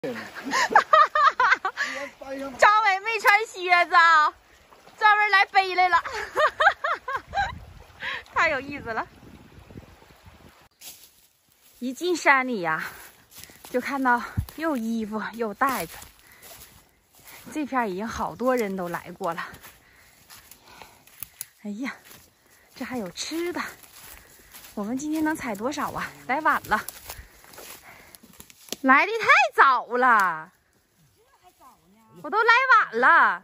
张伟没穿靴子啊，专门来背来了，太有意思了。一进山里呀，就看到又衣服又袋子。这片已经好多人都来过了。哎呀，这还有吃的。我们今天能采多少啊？来晚了，来的太早了。我都来晚了，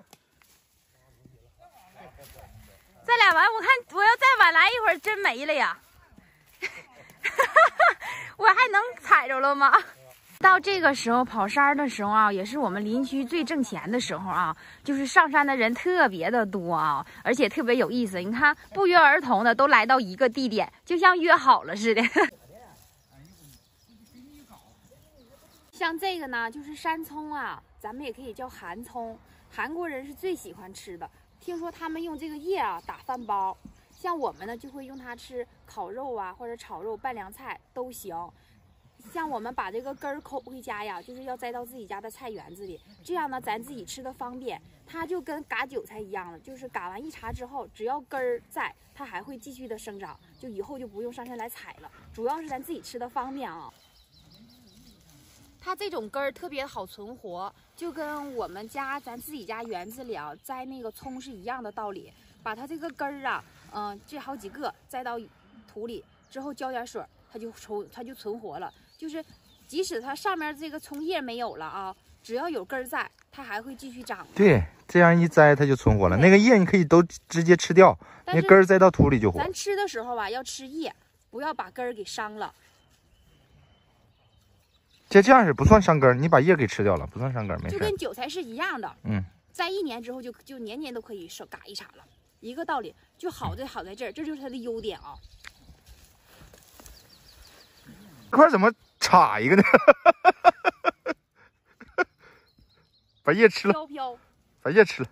再来完，我看我要再晚来一会儿，真没了呀！我还能踩着了吗？到这个时候跑山的时候啊，也是我们林区最挣钱的时候啊，就是上山的人特别的多啊，而且特别有意思。你看，不约而同的都来到一个地点，就像约好了似的。像这个呢，就是山葱啊，咱们也可以叫韩葱，韩国人是最喜欢吃的。听说他们用这个叶啊打饭包，像我们呢就会用它吃烤肉啊，或者炒肉、拌凉菜都行。像我们把这个根儿抠回家呀，就是要栽到自己家的菜园子里，这样呢咱自己吃的方便。它就跟嘎韭菜一样的，就是嘎完一茬之后，只要根儿在，它还会继续的生长，就以后就不用上山来采了。主要是咱自己吃的方便啊。它这种根儿特别好存活，就跟我们家咱自己家园子里啊栽那个葱是一样的道理。把它这个根儿啊，这好几个栽到土里之后浇点水，它就存活了。就是即使它上面这个葱叶没有了啊，只要有根儿在，它还会继续长。 对，这样一栽它就存活了。那个叶你可以都直接吃掉，那根儿栽到土里就活。 咱吃的时候吧，要吃叶，不要把根儿给伤了。 这样是不算伤根，你把叶给吃掉了，不算伤根，没事。 就跟韭菜是一样的，在1年之后就年年都可以嘎一茬了，一个道理。就好在这儿，这就是它的优点啊。 这块怎么插一个呢？把叶吃了， 飘， 把叶吃了。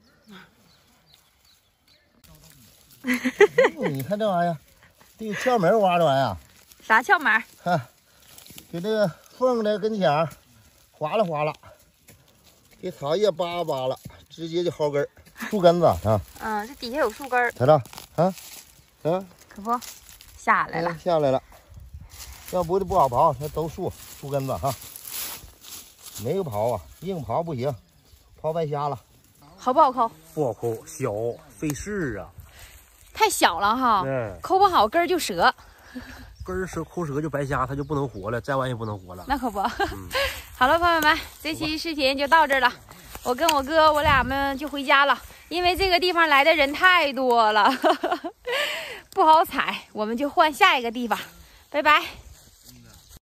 你看这玩意儿，这个窍门挖的玩意儿。 啥窍门？ 看，给这个缝的跟前儿划拉，给草叶扒了，直接就薅根儿，树根子啊。 这底下有树根儿。 瞅瞅啊， 可不，下来了， 下来了。要不不好刨，它都树根子哈。没有刨啊，硬刨不行，刨白瞎了。 好不好抠？ 不好抠，小费事啊。 太小了哈，抠不好根儿就折。 根儿抠折就白瞎，它就不能活了，摘完也不能活了。 那可不。好了，朋友们，这期视频就到这儿了。我跟我哥我俩们就回家了，因为这个地方来的人太多了，不好采，我们就换下一个地方。拜拜。